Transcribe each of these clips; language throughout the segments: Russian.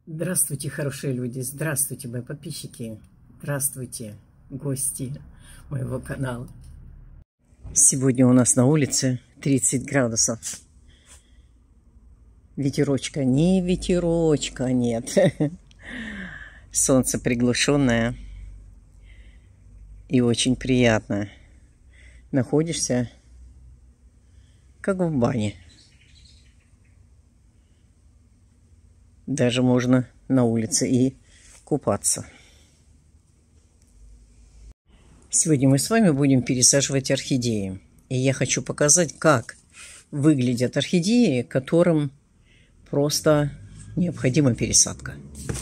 Здравствуйте, хорошие люди, здравствуйте, мои подписчики, здравствуйте, гости моего канала. Сегодня у нас на улице 30 градусов. Ветерочка, не ветерочка, нет. Солнце приглушенное и очень приятно. Находишься как в бане. Даже можно на улице и купаться. Сегодня мы с вами будем пересаживать орхидеи. И я хочу показать, как выглядят орхидеи, которым просто необходима пересадка.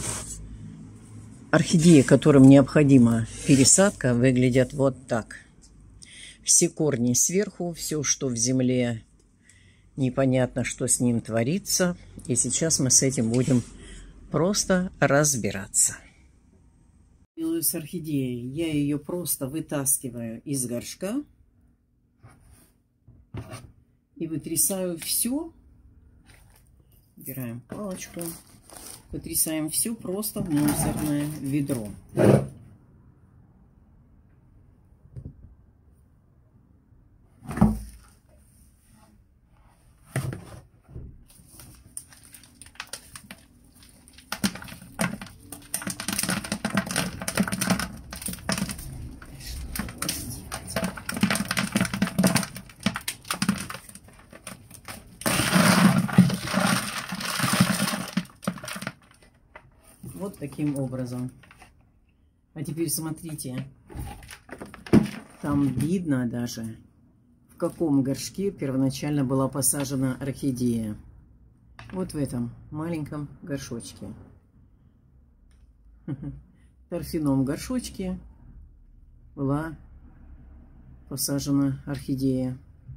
Орхидеи, которым необходима пересадка, выглядят вот так. Все корни сверху, все, что в земле, непонятно, что с ним творится. И сейчас мы с этим будем просто разбираться. Делаю с орхидеей. Я ее просто вытаскиваю из горшка и вытрясаю все. Убираем палочку. Вытрясаем все просто в мусорное ведро. Вот таким образом. А теперь смотрите. Там видно даже, в каком горшке первоначально была посажена орхидея. Вот в этом маленьком горшочке. В торфяном горшочке была посажена орхидея.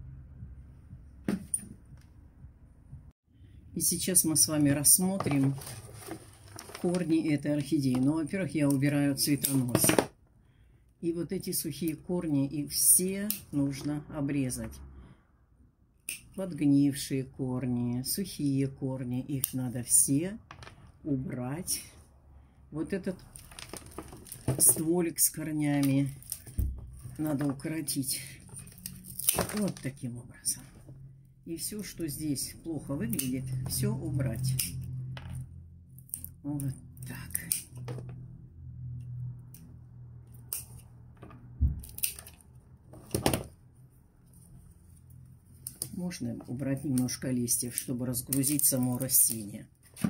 И сейчас мы с вами рассмотрим корни этой орхидеи. Ну, во-первых, я убираю цветонос. И вот эти сухие корни, их все нужно обрезать. Подгнившие корни, сухие корни, их надо все убрать. Вот этот стволик с корнями надо укоротить. Вот таким образом. И все, что здесь плохо выглядит, все убрать. Вот так. Можно убрать немножко листьев, чтобы разгрузить само растение.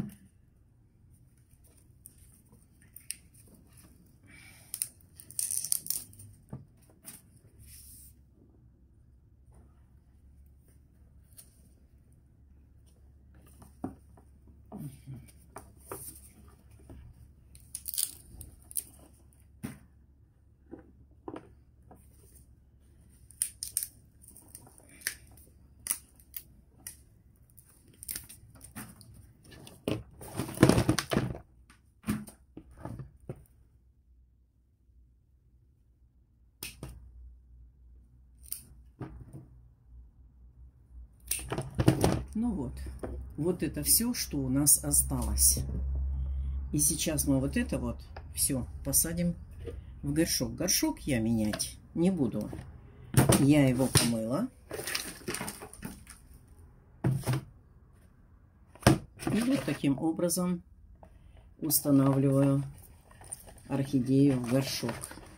Ну вот это все, что у нас осталось. И сейчас мы вот это вот все посадим в горшок. Горшок я менять не буду. Я его помыла. И вот таким образом устанавливаю орхидею в горшок.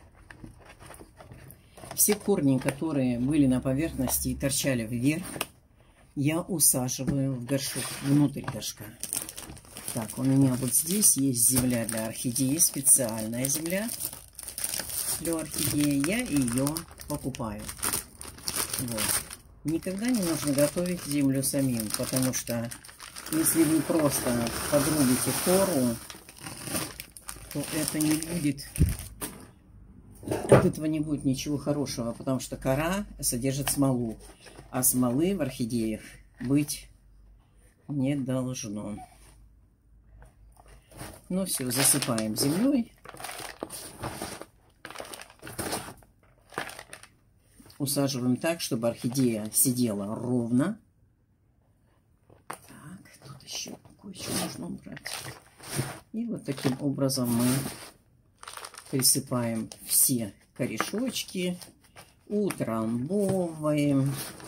Все корни, которые были на поверхности и торчали вверх, я усаживаю в горшок, внутрь горшка. Так, у меня вот здесь есть земля для орхидеи, специальная земля для орхидеи. Я ее покупаю. Вот. Никогда не нужно готовить землю самим, потому что если вы просто подрубите кору, то это не будет, от этого не будет ничего хорошего, потому что кора содержит смолу. А смолы в орхидеях быть не должно. Ну все, засыпаем землей. Усаживаем так, чтобы орхидея сидела ровно. Так, тут еще кое-что нужно убрать. И вот таким образом мы присыпаем все корешочки, утрамбовываем.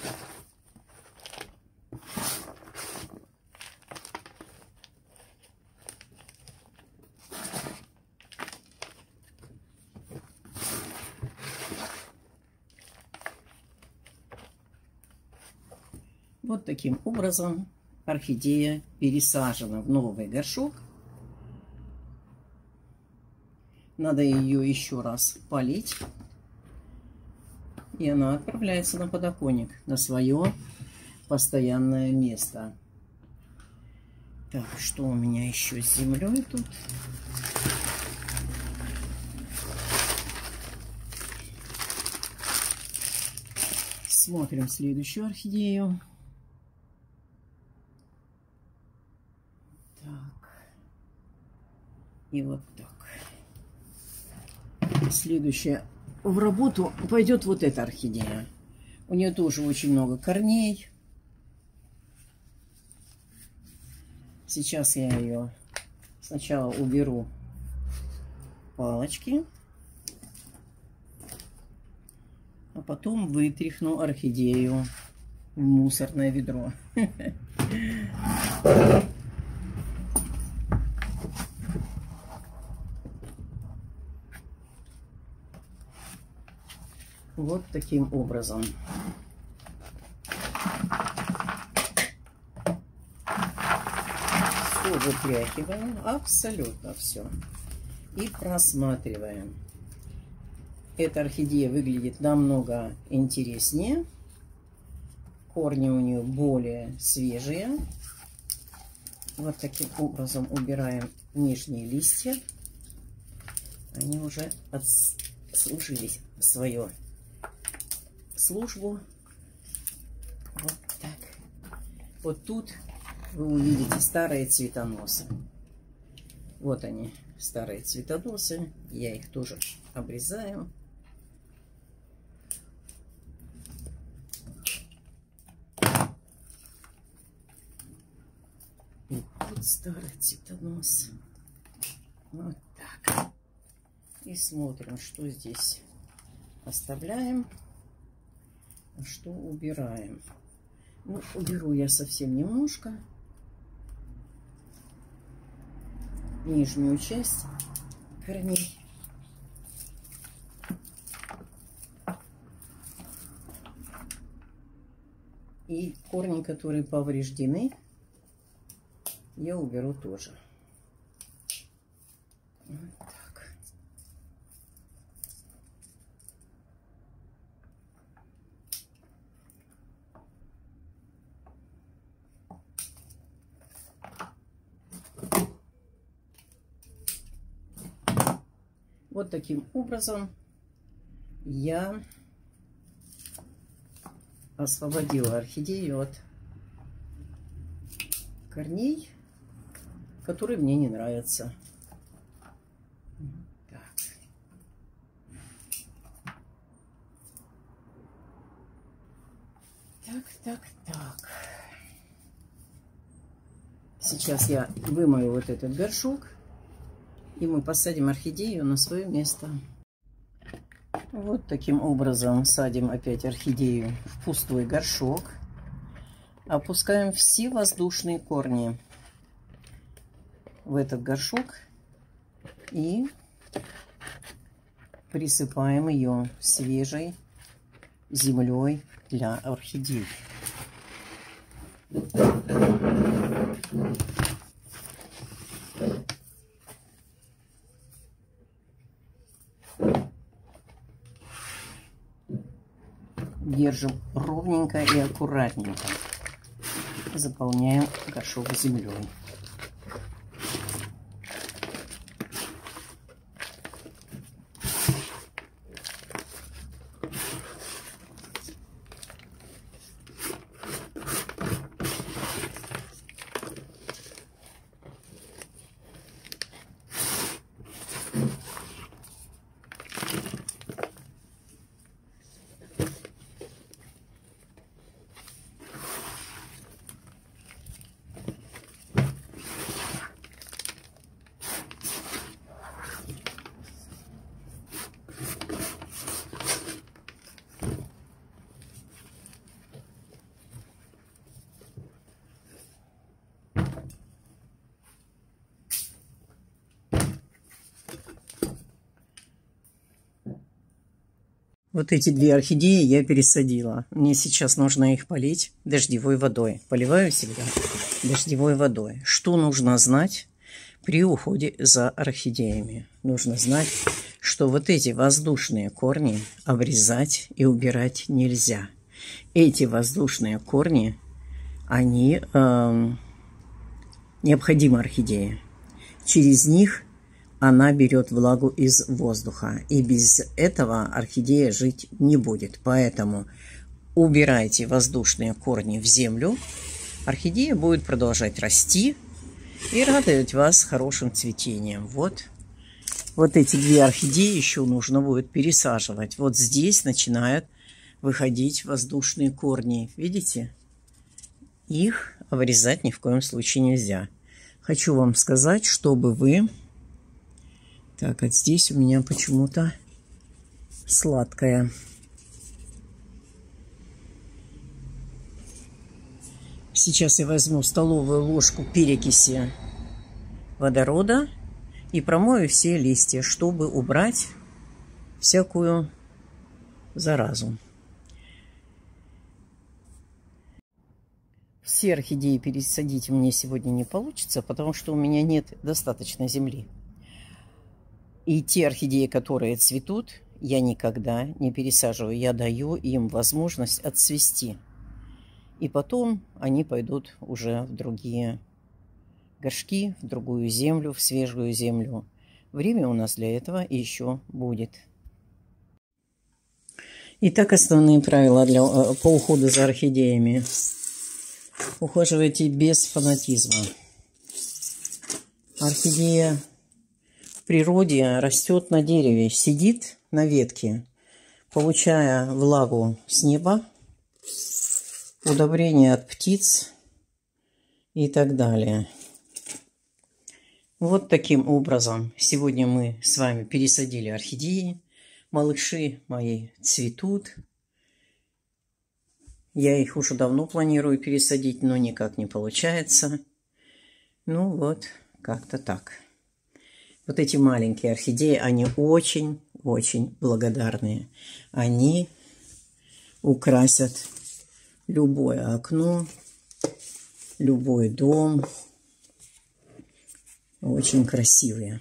Вот таким образом орхидея пересажена в новый горшок. Надо ее еще раз полить. И она отправляется на подоконник, на свое постоянное место. Так, что у меня еще с землей тут? Смотрим следующую орхидею. Так. И вот так. Следующая в работу пойдет вот эта орхидея. У нее тоже очень много корней. Сейчас я ее сначала уберу палочки, а потом вытряхну орхидею в мусорное ведро. Вот таким образом. Все вытряхиваем, абсолютно все. И просматриваем. Эта орхидея выглядит намного интереснее. Корни у нее более свежие. Вот таким образом убираем нижние листья. Они уже отслужились свое службу. Вот так. Вот тут вы увидите старые цветоносы. Вот они, старые цветоносы. Я их тоже обрезаю. И вот старый цветонос. Вот так. И смотрим, что здесь оставляем, а что убираем. Ну, уберу я совсем немножко. Нижнюю часть корней. И корни, которые повреждены, я уберу тоже. Вот так. Вот таким образом я освободила орхидею от корней, которые мне не нравятся. Так. Так. Сейчас я вымою вот этот горшок, и мы посадим орхидею на свое место. Вот таким образом садим опять орхидею в пустой горшок. Опускаем все воздушные корни в этот горшок и присыпаем ее свежей землей для орхидей. Держим ровненько и аккуратненько. Заполняем горшок землей. Вот эти две орхидеи я пересадила. Мне сейчас нужно их полить дождевой водой. Поливаю всегда дождевой водой. Что нужно знать при уходе за орхидеями? Нужно знать, что вот эти воздушные корни обрезать и убирать нельзя. Эти воздушные корни, они необходимы орхидее. Через них она берет влагу из воздуха. И без этого орхидея жить не будет. Поэтому убирайте воздушные корни в землю. Орхидея будет продолжать расти и радовать вас хорошим цветением. Вот эти две орхидеи еще нужно будет пересаживать. Вот здесь начинают выходить воздушные корни. Видите? Их обрезать ни в коем случае нельзя. Хочу вам сказать, чтобы вы... Так, вот здесь у меня почему-то сладкое. Сейчас я возьму столовую ложку перекиси водорода и промою все листья, чтобы убрать всякую заразу. Все орхидеи пересадить мне сегодня не получится, потому что у меня нет достаточно земли. И те орхидеи, которые цветут, я никогда не пересаживаю. Я даю им возможность отцвести. И потом они пойдут уже в другие горшки, в другую землю, в свежую землю. Время у нас для этого еще будет. Итак, основные правила по уходу за орхидеями. Ухаживайте без фанатизма. Орхидея в природе растет на дереве, сидит на ветке, получая влагу с неба, удобрения от птиц и так далее. Вот таким образом сегодня мы с вами пересадили орхидеи. Малыши мои цветут. Я их уже давно планирую пересадить, но никак не получается. Ну вот, как-то так. Вот эти маленькие орхидеи, они очень-очень благодарные. Они украсят любое окно, любой дом. Очень красивые.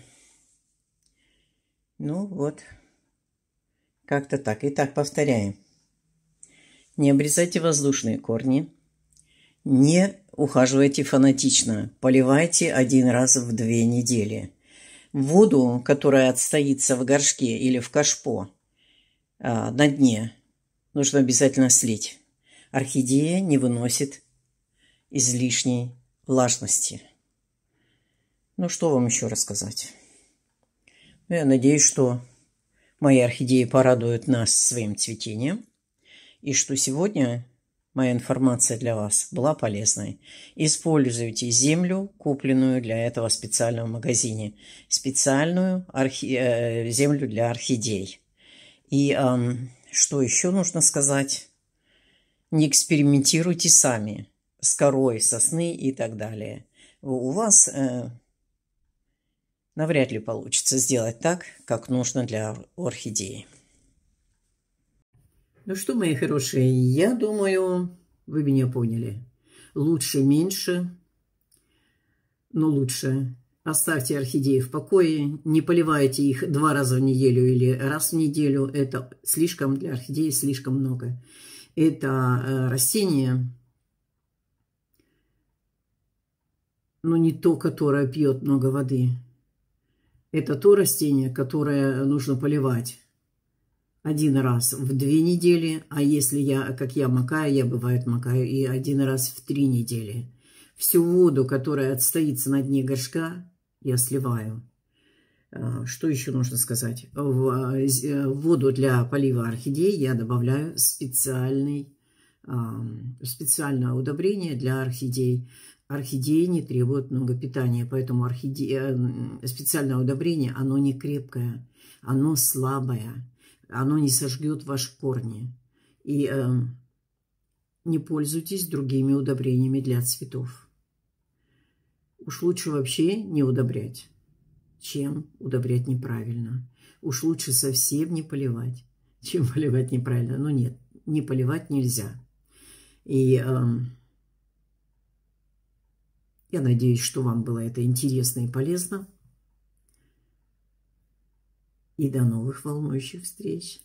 Ну вот, как-то так. Итак, повторяем. Не обрезайте воздушные корни. Не ухаживайте фанатично. Поливайте один раз в 2 недели. Воду, которая отстоится в горшке или в кашпо на дне, нужно обязательно слить. Орхидея не выносит излишней влажности. Ну, что вам еще рассказать? Я надеюсь, что мои орхидеи порадуют нас своим цветением. И что сегодня моя информация для вас была полезной. Используйте землю, купленную для этого в специальном магазине. Специальную землю для орхидей. И что еще нужно сказать? Не экспериментируйте сами с корой сосны и так далее. У вас навряд ли получится сделать так, как нужно для орхидеи. Ну что, мои хорошие, я думаю, вы меня поняли. Лучше меньше, но лучше. Оставьте орхидеи в покое, не поливайте их 2 раза в неделю или раз в неделю. Это слишком для орхидеи, слишком много. Это растение, но не то, которое пьет много воды. Это то растение, которое нужно поливать 1 раз в 2 недели, а если как я макаю, я бывает макаю и 1 раз в 3 недели. Всю воду, которая отстоится на дне горшка, я сливаю. Что еще нужно сказать? В воду для полива орхидей я добавляю специальное удобрение для орхидей. Орхидеи не требуют много питания, поэтому специальное удобрение, оно не крепкое, оно слабое. Оно не сожгет ваши корни. И не пользуйтесь другими удобрениями для цветов. Уж лучше вообще не удобрять, чем удобрять неправильно. Уж лучше совсем не поливать, чем поливать неправильно. Ну нет, не поливать нельзя. И я надеюсь, что вам было это интересно и полезно. И до новых волнующих встреч.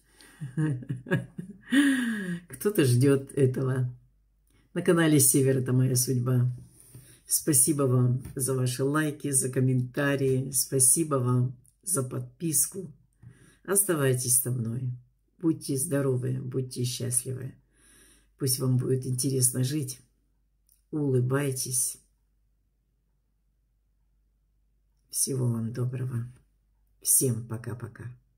Кто-то ждет этого. На канале Север это моя судьба. Спасибо вам за ваши лайки, за комментарии. Спасибо вам за подписку. Оставайтесь со мной. Будьте здоровы, будьте счастливы. Пусть вам будет интересно жить. Улыбайтесь. Всего вам доброго. Всем пока-пока.